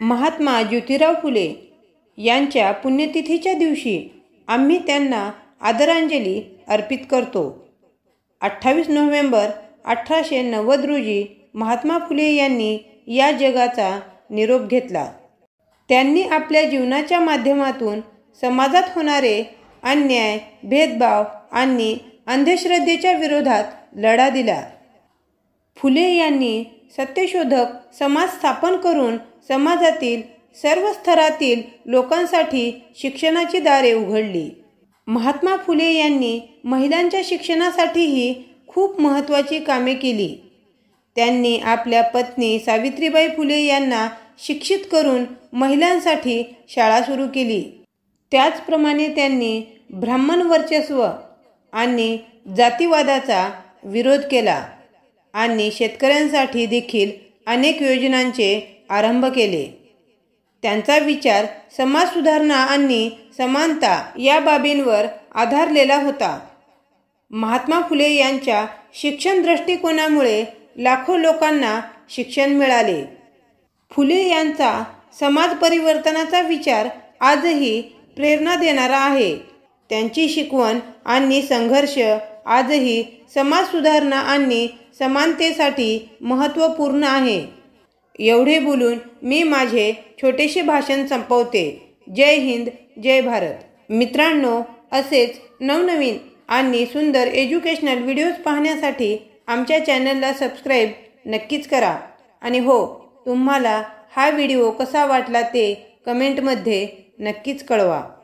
महात्मा ज्योतिराव फुले यांच्या पुण्यतिथीच्या दिवशी आम्ही त्यांना आदरांजली अर्पित करतो। 28 नोव्हेंबर 1890 रोजी महात्मा फुले यांनी या जगाचा निरोप घेतला। त्यांनी आपल्या जीवनाच्या माध्यमातून समाजात होणारे अन्याय, भेदभाव आणि अंधश्रद्धेच्या विरोधात लढा दिला। फुले यांनी सत्यशोधक समाज स्थापन करून समाजातील सर्व स्तरातील लोकांसाठी शिक्षणाची दारे उघडली। महात्मा फुले यांनी महिलांच्या शिक्षणासाठीही खूप महत्त्वाची कामे केली। त्यांनी आपल्या पत्नी सावित्रीबाई फुले यांना शिक्षित करून महिलांसाठी शाळा सुरू केली। त्याचप्रमाणे त्यांनी ब्राह्मण वर्चस्व आणि जातीवादाचा विरोध केला आणि शेतकऱ्यांसाठी देखील अनेक योजनांचे आरंभ केले। त्यांचा विचार समाज सुधारणा आणि समानता या बाबींवर आधारलेला होता। महात्मा फुले यांच्या शिक्षण दृष्टिकोनामुळे लाखो लोकांना शिक्षण मिळाले। फुले यांचा समाज परिवर्तनाचा विचार आजही प्रेरणा देणारा आहे। त्यांची शिकवण आणि संघर्ष आजही समाज सुधारणा आणि समानतेसाठी महत्त्वपूर्ण आहे। एवढे बोलून मी माझे छोटेसे भाषण संपवते। जय हिंद, जय भारत। मित्रांनो, असेच नवनवीन आणि सुंदर एज्युकेशनल व्हिडिओज पाहण्यासाठी आमच्या चॅनलला सबस्क्राईब नक्कीच करा। आणि हो, तुम्हाला हा व्हिडिओ कसा वाटला ते कमेंटमध्ये नक्कीच कळवा।